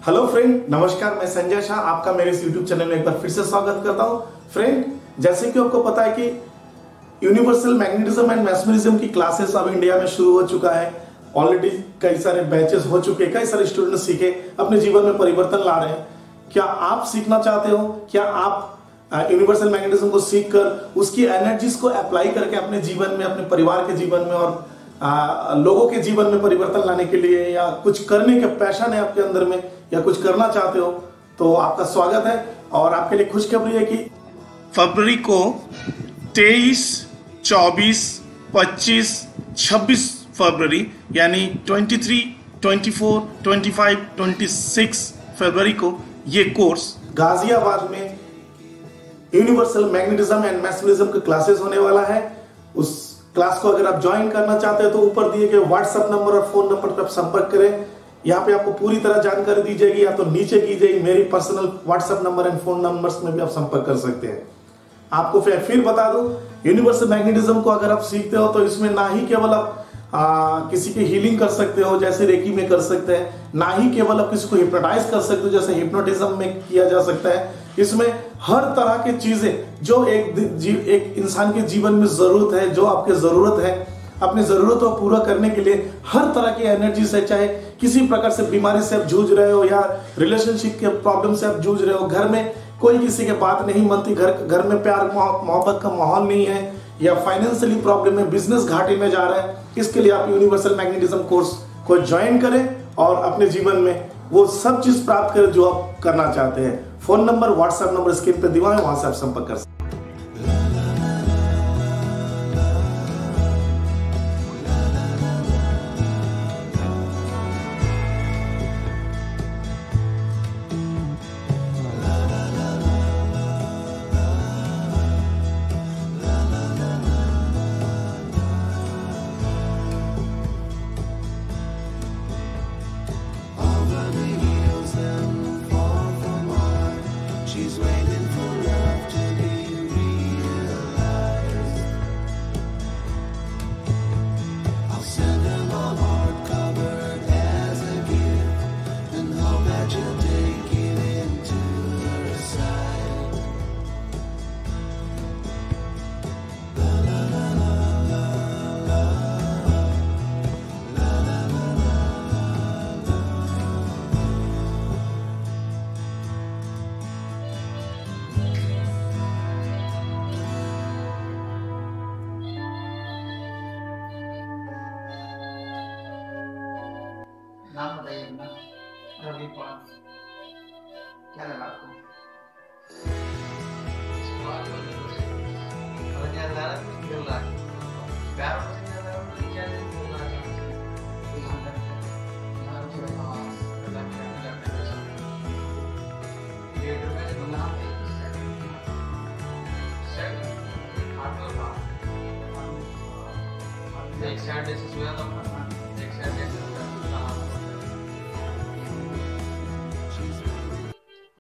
Hello friend, नमस्कार। मैं संजय शाह आपका मेरे इस यूट्यूब चैनल में एक बार फिर से स्वागत करता हूं। फ्रेंड, जैसे कि आपको पता है कि यूनिवर्सल मैग्नेटिज्म एंड मैस्मरिज्म की क्लासेस अब इंडिया में शुरू हो चुका है। ऑलरेडी कई सारे बैचेस हो चुके, कई सारे स्टूडेंट सीखे, अपने जीवन में परिवर्तन ला रहे हैं। क्या आप सीखना चाहते हो? क्या आप यूनिवर्सल मैग्नेटिज्म को सीख कर उसकी एनर्जीज को अप्लाई करके अपने जीवन में, अपने परिवार के जीवन में और लोगों के जीवन में परिवर्तन लाने के लिए, या कुछ करने का पैशन है आपके अंदर में, या कुछ करना चाहते हो, तो आपका स्वागत है। और आपके लिए खुशखबरी है कि फरवरी को 23, 24, 25, 26 फरवरी यानी 23, 24, 25, 26 फरवरी को ये कोर्स गाजियाबाद में यूनिवर्सल मैग्नेटिज्म एंड मैस्मरिज्म के क्लासेस होने वाला है। उस क्लास को अगर आप ज्वाइन करना चाहते हैं तो ऊपर दिए गए व्हाट्सएप नंबर और फोन नंबर पर आप संपर्क करें। यहाँ पे आपको पूरी तरह जानकारी दी जाएगी, या तो नीचे की जाएगी मेरी personal WhatsApp number and phone numbers में भी आप संपर्क कर सकते हैं। आपको फिर बता दूं, यूनिवर्सल मैग्नेटिज्म को अगर आप सीखते हो तो इसमें ना ही केवल आप किसी की हीलिंग कर सकते हो जैसे रेकी में कर सकते हैं, ना ही केवल आप किसी को हिप्नोटाइज कर सकते हो जैसे हिप्नोटिज्म में किया जा सकता है। इसमें हर तरह की चीजें जो एक इंसान के जीवन में जरूरत है, जो आपके जरूरत है अपनी जरूरतों को पूरा करने के लिए, हर तरह की एनर्जी से, चाहे किसी प्रकार से बीमारी से आप जूझ रहे हो या रिलेशनशिप के प्रॉब्लम से आप जूझ रहे हो, घर में कोई किसी की बात नहीं मानती, घर में प्यार मोहब्बत का माहौल नहीं है, या फाइनेंशियली प्रॉब्लम है, बिजनेस घाटे में जा रहा है, इसके लिए आप यूनिवर्सल मैग्नेटिज्म कोर्स को ज्वाइन करें और अपने जीवन में वो सब चीज प्राप्त करें जो आप करना चाहते हैं। Phone number, WhatsApp number screen पे दिया है, वहां से आप संपर्क कर सकते हैं। She's waiting for love to be realized. I'll send her my heart covered as a gift and hope that you'll take it into her side. La la la la la la la la la la. नाम बताइए अपना। रवि पाल। क्या लगा आपको? एक side जैसे सोया था, एक साइड जैसे